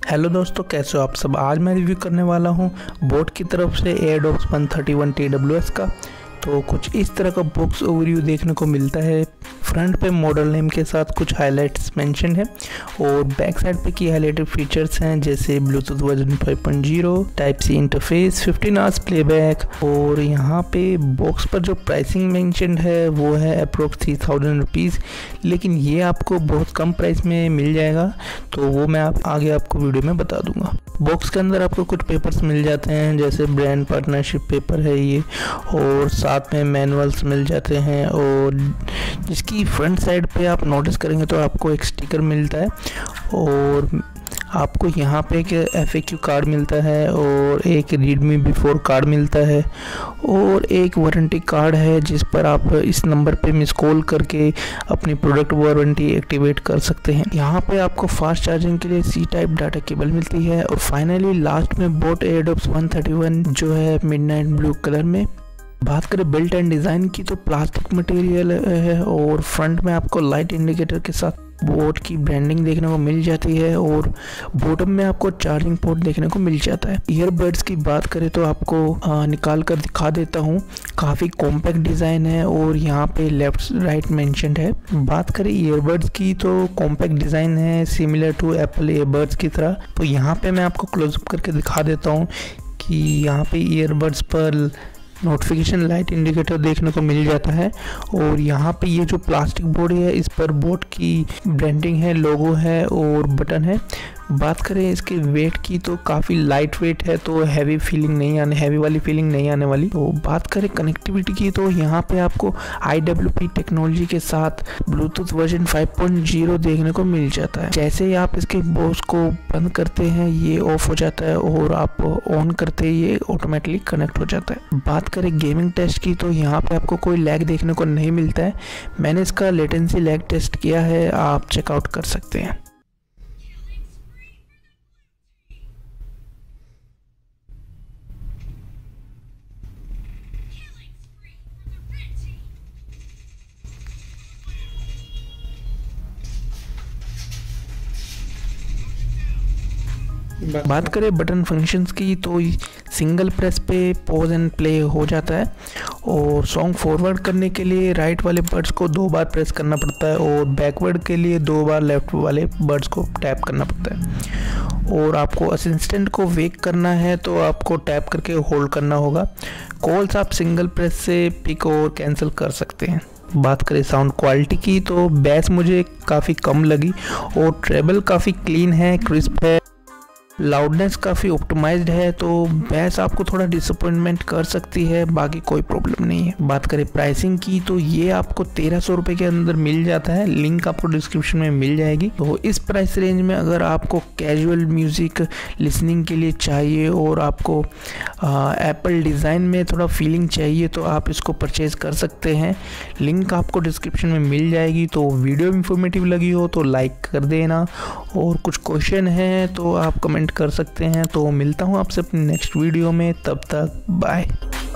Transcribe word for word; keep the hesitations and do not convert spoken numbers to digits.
Hello दोस्तों, कैसे हो आप सब। आज मैं रिव्यू करने वाला हूं बोट की तरफ से Airdopes one thirty one T W S का। तो कुछ इस तरह का बॉक्स ओवरव्यू देखने को मिलता है। फ्रंट पे मॉडल नेम के साथ कुछ हाइलाइट्स मेंशन है और बैक साइड पे की हाइलाइटेड फीचर्स हैं जैसे Bluetooth version five point zero, type C interface, fifteen hours playback. और यहाँ पे बॉक्स पर जो प्राइसिंग मेंशन है वो है अप्रोक्स थ्री थाउजेंड रुपीज़, लेकिन ये आपको बहुत कम प्राइस में मिल जाएगा, तो वो मैं आप आगे आपको वीडियो में बता दूंगा। बॉक्स के अंदर आपको कुछ पेपर्स मिल जाते हैं जैसे ब्रांड पार्टनरशिप पेपर है ये, और साथ में मैनुअल्स मिल जाते हैं। और जिसकी फ्रंट साइड पे आप नोटिस करेंगे तो आपको एक स्टिकर मिलता है और आपको यहाँ पे एक एफ ए क्यू कार्ड मिलता है और एक रीड मी बिफोर कार्ड मिलता है और एक वारंटी कार्ड है जिस पर आप इस नंबर पे मिस कॉल करके अपनी प्रोडक्ट वारंटी एक्टिवेट कर सकते हैं। यहाँ पे आपको फास्ट चार्जिंग के लिए सी टाइप डाटा केबल मिलती है। और फाइनली लास्ट में Boat Airdopes one thirty one जो है मिडनाइट ब्लू कलर में। बात करें बिल्ट एंड डिज़ाइन की तो प्लास्टिक मटेरियल है और फ्रंट में आपको लाइट इंडिकेटर के साथ बोट की ब्रांडिंग देखने को मिल जाती है और बॉटम में आपको चार्जिंग पोर्ट देखने को मिल जाता है। ईयरबड्स की बात करें तो आपको आ, निकाल कर दिखा देता हूँ। काफ़ी कॉम्पैक्ट डिज़ाइन है और यहाँ पे लेफ्ट राइट मेंशन्ड है। बात करें ईयरबड्स की तो कॉम्पैक्ट डिज़ाइन है सिमिलर टू एप्पल ईयरबड्स की तरह। तो यहाँ पे मैं आपको क्लोजअप करके दिखा देता हूँ कि यहाँ पे ईयरबड्स पर नोटिफिकेशन लाइट इंडिकेटर देखने को मिल जाता है और यहाँ पे ये जो प्लास्टिक बोर्ड है इस पर बोट की ब्रांडिंग है, लोगो है और बटन है। बात करें इसके वेट की तो काफ़ी लाइट वेट है, तो हैवी फीलिंग नहीं आने हैवी वाली फीलिंग नहीं आने वाली। तो बात करें कनेक्टिविटी की तो यहाँ पे आपको आई डब्ल्यू पी टेक्नोलॉजी के साथ Bluetooth version five point zero देखने को मिल जाता है। जैसे ही आप इसके बॉक्स को बंद करते हैं ये ऑफ हो जाता है और आप ऑन करते ही ये ऑटोमेटिकली कनेक्ट हो जाता है। बात करें गेमिंग टेस्ट की तो यहाँ पे आपको कोई लैग देखने को नहीं मिलता है। मैंने इसका लेटेंसी लैग टेस्ट किया है, आप चेकआउट कर सकते हैं। बात करें बटन फंक्शंस की तो सिंगल प्रेस पे पॉज एंड प्ले हो जाता है और सॉन्ग फॉरवर्ड करने के लिए राइट वाले बर्ड्स को दो बार प्रेस करना पड़ता है और बैकवर्ड के लिए दो बार लेफ्ट वाले बर्ड्स को टैप करना पड़ता है। और आपको असिस्टेंट को वेक करना है तो आपको टैप करके होल्ड करना होगा। कॉल्स आप सिंगल प्रेस से पिक और कैंसिल कर सकते हैं। बात करें साउंड क्वालिटी की तो बेस मुझे काफ़ी कम लगी और ट्रेबल काफ़ी क्लीन है, क्रिस्प है, लाउडनेस काफ़ी ऑप्टिमाइज्ड है, तो बेस आपको थोड़ा डिसअपॉइंटमेंट कर सकती है, बाकी कोई प्रॉब्लम नहीं है। बात करें प्राइसिंग की तो ये आपको तेरह सौ रुपये के अंदर मिल जाता है, लिंक आपको डिस्क्रिप्शन में मिल जाएगी। तो इस प्राइस रेंज में अगर आपको कैजुअल म्यूज़िक लिसनिंग के लिए चाहिए और आपको एप्पल डिज़ाइन में थोड़ा फीलिंग चाहिए तो आप इसको परचेज कर सकते हैं, लिंक आपको डिस्क्रिप्शन में मिल जाएगी। तो वीडियो इंफॉर्मेटिव लगी हो तो लाइक कर देना और कुछ क्वेश्चन है तो आप कमेंट कर सकते हैं। तो मिलता हूँ आपसे अपनी नेक्स्ट वीडियो में, तब तक बाय।